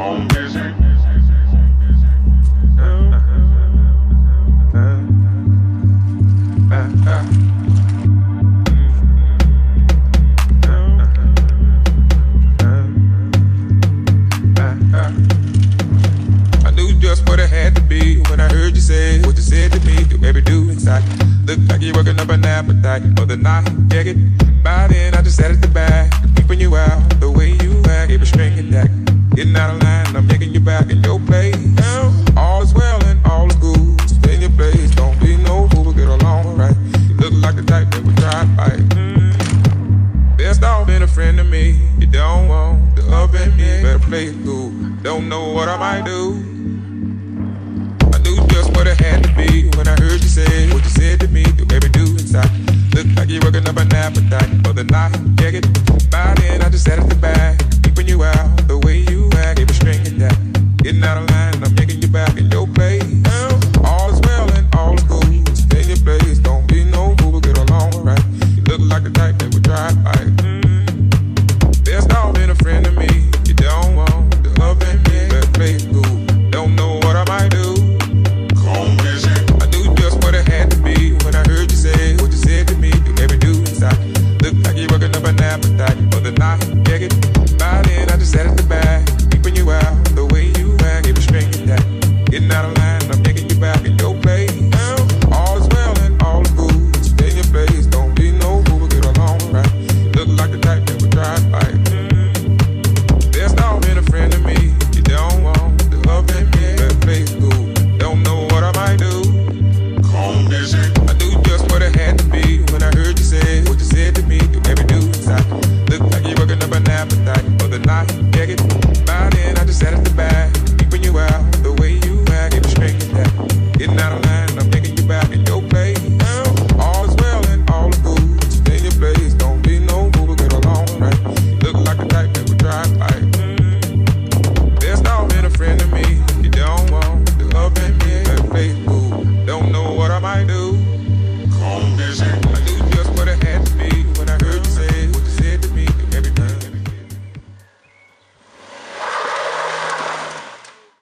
For the night, check it. By then, I just sat at the back, keeping you out the way you act. Gave a string attack, getting out of line. I'm taking you back in your place. All is well and all is good. Stay in your place, don't be no fool, but get along alright. You look like the type that would try to fight. Best off being a friend to me. You don't want the up and me, better play it cool. Don't know what I might do. I knew just what it had to be when I heard you say what you said to me. Do every do inside. Look like you're working up an appetite for the night, check it. By then, I just sat at the back, keeping you out the way you act. Gave a string attack, getting out of line. I'm taking you back in your place. All is well and all is good. Stay in your place, don't be no fool, but get along alright. You look like the type that would try to fight. Best off being a friend to me. You don't want the up and me, better play it cool. Don't know what I might do. I knew just what it had to be when I heard you say what you said to me. Do every do inside. Look like you're working up an appetite for the night, check it. By then, I just sat at the back, keeping you out the way you act. Gave a string attack, getting out of line. I'm taking you back in your place. All is well and all is good. Stay in your place, don't be no fool, but get along right. You look like the type that would try to fight. Best off being a friend to me. You don't want the up and me, better play it cool. Don't know what I might do. I knew just what it had to be when I heard you say what you said to me. Do every do inside. Look like you're working up an appetite for the night, check it.